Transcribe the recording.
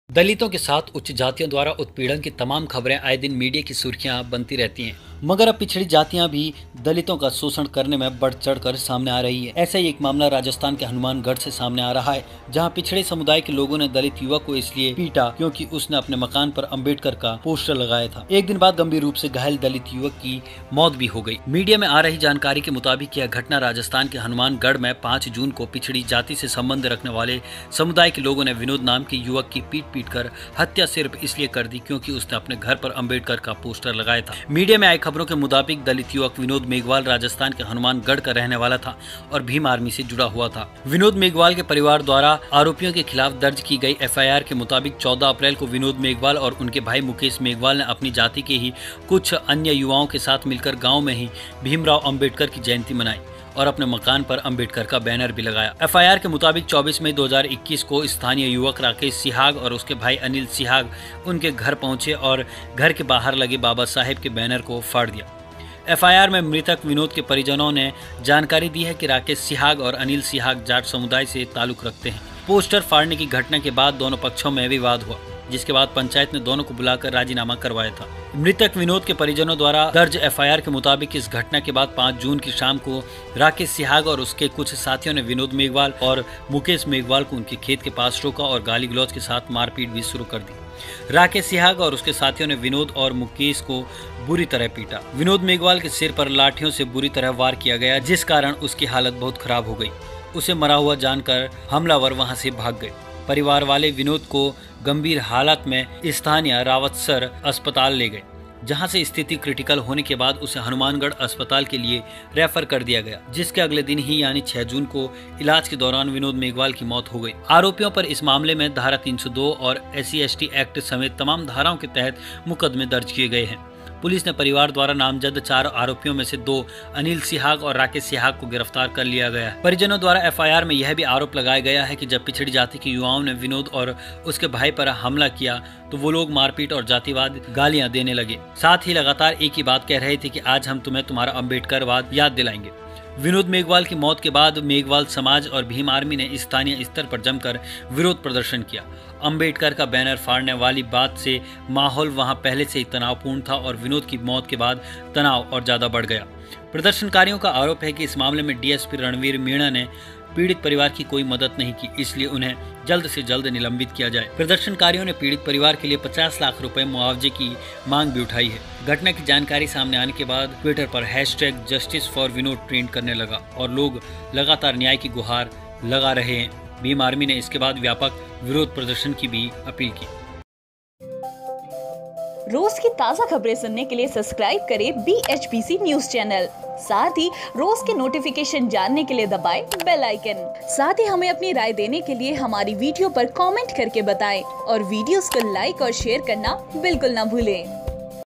दलितों के साथ उच्च जातियों द्वारा उत्पीड़न की तमाम खबरें आए दिन मीडिया की सुर्खियां बनती रहती हैं, मगर अब पिछड़ी जातियां भी दलितों का शोषण करने में बढ़ चढ़कर सामने आ रही है। ऐसा ही एक मामला राजस्थान के हनुमानगढ़ से सामने आ रहा है, जहां पिछड़े समुदाय के लोगों ने दलित युवक को इसलिए पीटा क्योंकि उसने अपने मकान पर अम्बेडकर का पोस्टर लगाया था। एक दिन बाद गंभीर रूप से घायल दलित युवक की मौत भी हो गई। मीडिया में आ रही जानकारी के मुताबिक यह घटना राजस्थान के हनुमानगढ़ में 5 जून को पिछड़ी जाति से संबंध रखने वाले समुदाय के लोगों ने विनोद नाम के युवक की पीट कर हत्या सिर्फ इसलिए कर दी क्योंकि उसने अपने घर पर अम्बेडकर का पोस्टर लगाया था। मीडिया में आई खबरों के मुताबिक दलित युवक विनोद मेघवाल राजस्थान के हनुमानगढ़ का रहने वाला था और भीम आर्मी से जुड़ा हुआ था। विनोद मेघवाल के परिवार द्वारा आरोपियों के खिलाफ दर्ज की गई एफआईआर के मुताबिक 14 अप्रैल को विनोद मेघवाल और उनके भाई मुकेश मेघवाल ने अपनी जाति के ही कुछ अन्य युवाओं के साथ मिलकर गाँव में ही भीमराव अम्बेडकर की जयंती मनाई और अपने मकान पर अम्बेडकर का बैनर भी लगाया। एफआईआर के मुताबिक 24 मई 2021 को स्थानीय युवक राकेश सिहाग और उसके भाई अनिल सिहाग उनके घर पहुंचे और घर के बाहर लगे बाबा साहेब के बैनर को फाड़ दिया। एफआईआर में मृतक विनोद के परिजनों ने जानकारी दी है कि राकेश सिहाग और अनिल सिहाग जाट समुदाय से ताल्लुक रखते हैं। पोस्टर फाड़ने की घटना के बाद दोनों पक्षों में विवाद हुआ, जिसके बाद पंचायत ने दोनों को बुलाकर राजीनामा करवाया था। मृतक विनोद के परिजनों द्वारा दर्ज एफआईआर के मुताबिक इस घटना के बाद 5 जून की शाम को राकेश सिहाग और उसके कुछ साथियों ने विनोद मेघवाल और मुकेश मेघवाल को उनके खेत के पास रोका और गाली गलौज के साथ मारपीट भी शुरू कर दी। राकेश सिहाग और उसके साथियों ने विनोद और मुकेश को बुरी तरह पीटा। विनोद मेघवाल के सिर पर लाठियों से बुरी तरह वार किया गया, जिस कारण उसकी हालत बहुत खराब हो गई। उसे मरा हुआ जानकर हमलावर वहां से भाग गए। परिवार वाले विनोद को गंभीर हालत में स्थानीय रावतसर अस्पताल ले गए, जहां से स्थिति क्रिटिकल होने के बाद उसे हनुमानगढ़ अस्पताल के लिए रेफर कर दिया गया, जिसके अगले दिन ही यानी 6 जून को इलाज के दौरान विनोद मेघवाल की मौत हो गई। आरोपियों पर इस मामले में धारा 302 और SC/ST एक्ट समेत तमाम धाराओं के तहत मुकदमे दर्ज किए गए हैं। पुलिस ने परिवार द्वारा नामजद 4 आरोपियों में से 2 अनिल सिहाग और राकेश सिहाग को गिरफ्तार कर लिया गया है। परिजनों द्वारा एफआईआर में यह भी आरोप लगाया गया है कि जब पिछड़ी जाति के युवाओं ने विनोद और उसके भाई पर हमला किया तो वो लोग मारपीट और जातिवाद गालियां देने लगे। साथ ही लगातार एक ही बात कह रहे थे कि आज हम तुम्हें तुम्हारा अम्बेडकरवाद याद दिलाएंगे। विनोद मेघवाल की मौत के बाद मेघवाल समाज और भीम आर्मी ने स्थानीय स्तर पर जमकर विरोध प्रदर्शन किया। अम्बेडकर का बैनर फाड़ने वाली बात से माहौल वहां पहले से ही तनावपूर्ण था और विनोद की मौत के बाद तनाव और ज्यादा बढ़ गया। प्रदर्शनकारियों का आरोप है कि इस मामले में डीएसपी रणवीर मीणा ने पीड़ित परिवार की कोई मदद नहीं की, इसलिए उन्हें जल्द से जल्द निलंबित किया जाए। प्रदर्शनकारियों ने पीड़ित परिवार के लिए 50 लाख रुपए मुआवजे की मांग भी उठाई है। घटना की जानकारी सामने आने के बाद ट्विटर पर #JusticeForVinod ट्रेंड करने लगा और लोग लगातार न्याय की गुहार लगा रहे हैं। भीम आर्मी ने इसके बाद व्यापक विरोध प्रदर्शन की भी अपील की। रोज की ताज़ा खबरें सुनने के लिए सब्सक्राइब करें BHPC न्यूज चैनल। साथ ही रोज के नोटिफिकेशन जानने के लिए दबाएं बेल आइकन। साथ ही हमें अपनी राय देने के लिए हमारी वीडियो पर कमेंट करके बताएं और वीडियोस को लाइक और शेयर करना बिल्कुल ना भूलें।